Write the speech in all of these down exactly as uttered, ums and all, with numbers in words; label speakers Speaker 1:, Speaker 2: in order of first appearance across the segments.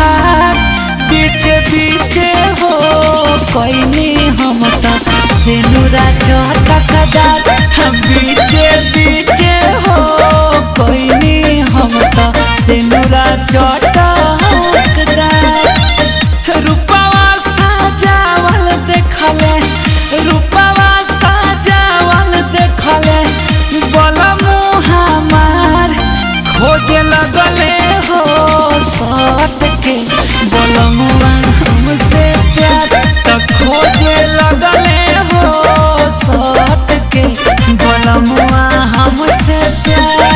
Speaker 1: धार बीचे बीचे हो कोई हम से नूरा चटकदार हम बीचे बीचे हो कोई हम से नूरा चटकदार रूपवा साजावल देखले रूपवा साजावल देखले बोलमु हमार खोजे लगले हो सट के बोलमुआ हमसे प्यार तो खोजे लगले हो सट के बोलमुआ हमसे प्यार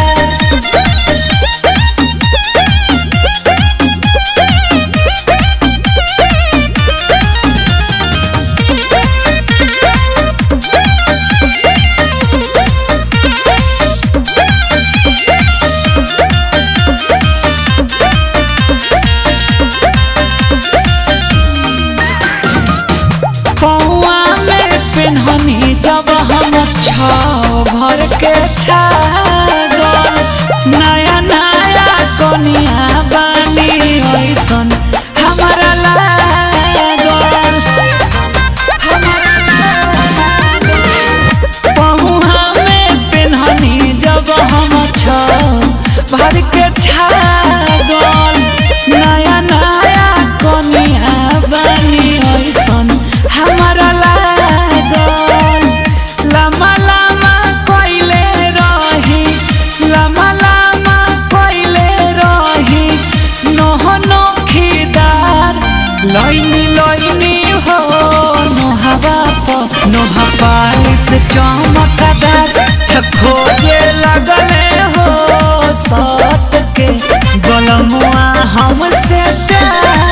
Speaker 1: पेन्हनी जब हम छाव भर के छागल नया नया कनिया बानी ऐसन हमारा लागल पहुआ में पेन्हनी जब हम छाव भर के छागल नया नया कनिया बानी ऐसन हमारा लमा लमा कोइले रही लमा लमा कोइले रही नोह नोखीदार लइनी लइनी हो नोहवा प नोहा पालिस चमकदार खोजे लगले हो सट के बोलमुआ हमसे प्यार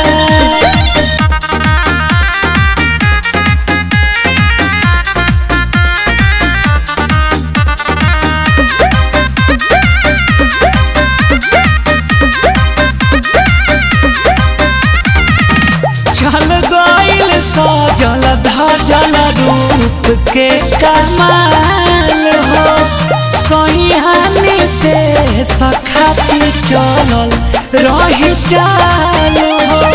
Speaker 1: चल गइल सजल धजल रूप के कमाल हो सहिहानी ते सखाती चलल रही चाल हो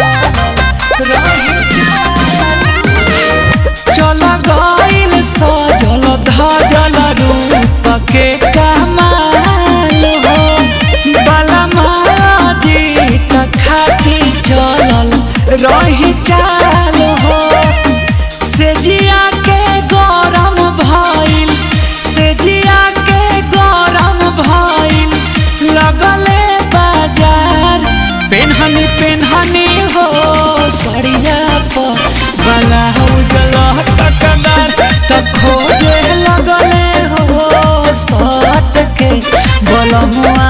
Speaker 1: चल गइल सजल धजल रूप के कमाल हो बलमा जी खाती चलल रही चाल हो सेजिया के गरम भइल सेजिया के गरम भइल लगले बाजार पेन्हनी पेन्हनी हो सड़िया पर ब्लाउज लटकदार त खोजे लगले हो सट के बोलमुआ